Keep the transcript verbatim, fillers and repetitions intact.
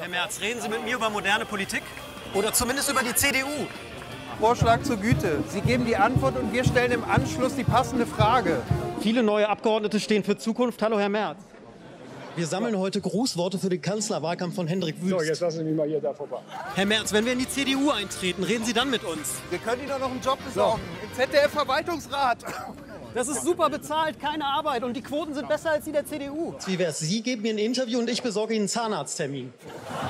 Herr Merz, reden Sie mit mir über moderne Politik? Oder zumindest über die C D U? Vorschlag zur Güte. Sie geben die Antwort und wir stellen im Anschluss die passende Frage. Viele neue Abgeordnete stehen für Zukunft. Hallo, Herr Merz. Wir sammeln heute Grußworte für den Kanzlerwahlkampf von Hendrik Wüst. So, jetzt lassen Sie mich mal hier da vorbei. Herr Merz, wenn wir in die C D U eintreten, reden Sie dann mit uns? Wir können Ihnen doch noch einen Job besorgen. Im Z D F-Verwaltungsrat. Das ist super bezahlt, keine Arbeit und die Quoten sind besser als die der C D U. Wie wär's? Sie geben mir ein Interview und ich besorge Ihnen einen Zahnarzttermin.